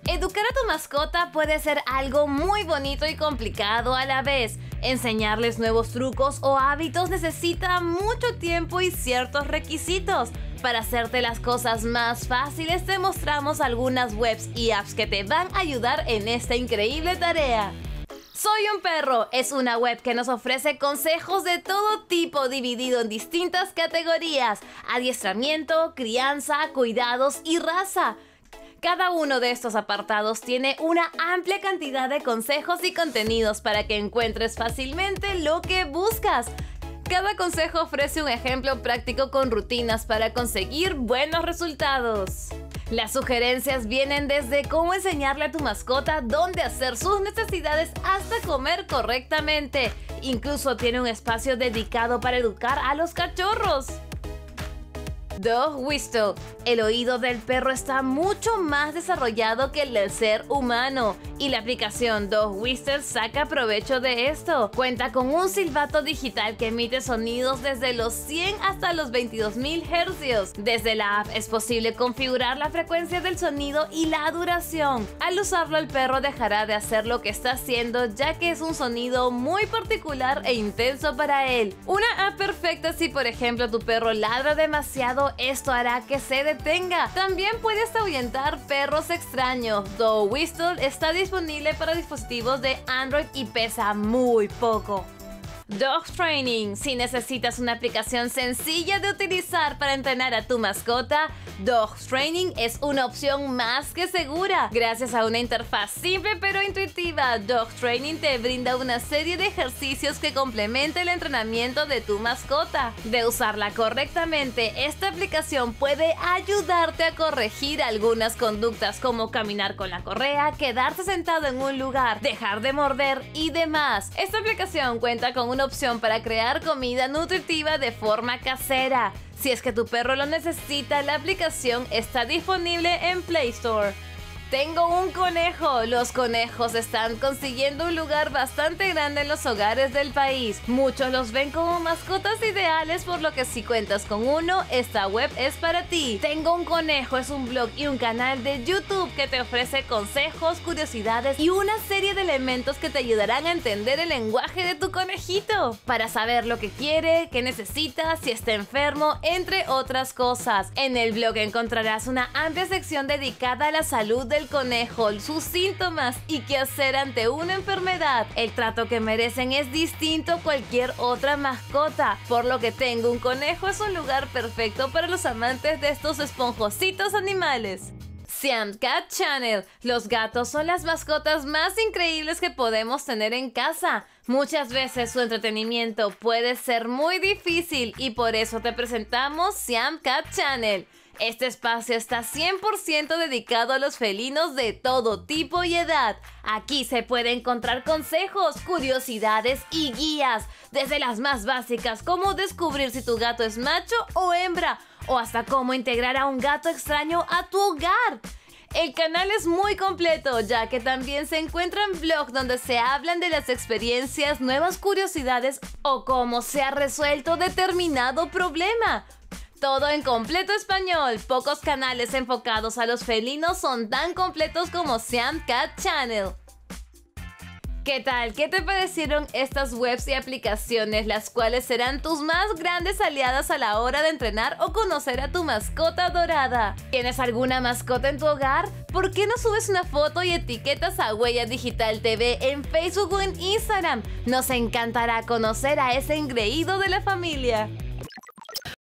Educar a tu mascota puede ser algo muy bonito y complicado a la vez. Enseñarles nuevos trucos o hábitos necesita mucho tiempo y ciertos requisitos. Para hacerte las cosas más fáciles, te mostramos algunas webs y apps que te van a ayudar en esta increíble tarea. Soy un perro es una web que nos ofrece consejos de todo tipo dividido en distintas categorías: adiestramiento, crianza, cuidados y raza. Cada uno de estos apartados tiene una amplia cantidad de consejos y contenidos para que encuentres fácilmente lo que buscas. Cada consejo ofrece un ejemplo práctico con rutinas para conseguir buenos resultados. Las sugerencias vienen desde cómo enseñarle a tu mascota dónde hacer sus necesidades hasta comer correctamente. Incluso tiene un espacio dedicado para educar a los cachorros. Dog Whistle. El oído del perro está mucho más desarrollado que el del ser humano y la aplicación Dog Whistle saca provecho de esto. Cuenta con un silbato digital que emite sonidos desde los 100 hasta los 22.000 Hz. Desde la app es posible configurar la frecuencia del sonido y la duración. Al usarlo, el perro dejará de hacer lo que está haciendo, ya que es un sonido muy particular e intenso para él. Una app perfecta si, por ejemplo, tu perro ladra demasiado. Esto hará que se detenga. También puedes ahuyentar perros extraños. Dog Whistle está disponible para dispositivos de Android y pesa muy poco. Dog Training. Si necesitas una aplicación sencilla de utilizar para entrenar a tu mascota, Dog Training es una opción más que segura. Gracias a una interfaz simple pero intuitiva, Dog Training te brinda una serie de ejercicios que complementa el entrenamiento de tu mascota. De usarla correctamente, esta aplicación puede ayudarte a corregir algunas conductas como caminar con la correa, quedarse sentado en un lugar, dejar de morder y demás. Esta aplicación cuenta con una opción para crear comida nutritiva de forma casera. Si es que tu perro lo necesita, la aplicación está disponible en Play Store. Tengo un conejo. Los conejos están consiguiendo un lugar bastante grande en los hogares del país. Muchos los ven como mascotas ideales, por lo que si cuentas con uno, esta web es para ti. Tengo un conejo es un blog y un canal de YouTube que te ofrece consejos, curiosidades y una serie de elementos que te ayudarán a entender el lenguaje de tu conejito, para saber lo que quiere, qué necesita, si está enfermo, entre otras cosas. En el blog encontrarás una amplia sección dedicada a la salud del conejo, sus síntomas y qué hacer ante una enfermedad. El trato que merecen es distinto a cualquier otra mascota, por lo que Tengo un conejo es un lugar perfecto para los amantes de estos esponjositos animales. Siam Cat Channel. Los gatos son las mascotas más increíbles que podemos tener en casa. Muchas veces su entretenimiento puede ser muy difícil y por eso te presentamos Siam Cat Channel. Este espacio está 100% dedicado a los felinos de todo tipo y edad. Aquí se puede encontrar consejos, curiosidades y guías, desde las más básicas como descubrir si tu gato es macho o hembra, o hasta cómo integrar a un gato extraño a tu hogar. El canal es muy completo, ya que también se encuentran blogs donde se hablan de las experiencias, nuevas curiosidades o cómo se ha resuelto determinado problema. Todo en completo español. Pocos canales enfocados a los felinos son tan completos como Siam Cat Channel. ¿Qué tal? ¿Qué te parecieron estas webs y aplicaciones, las cuales serán tus más grandes aliadas a la hora de entrenar o conocer a tu mascota adorada? ¿Tienes alguna mascota en tu hogar? ¿Por qué no subes una foto y etiquetas a Huella Digital TV en Facebook o en Instagram? Nos encantará conocer a ese engreído de la familia.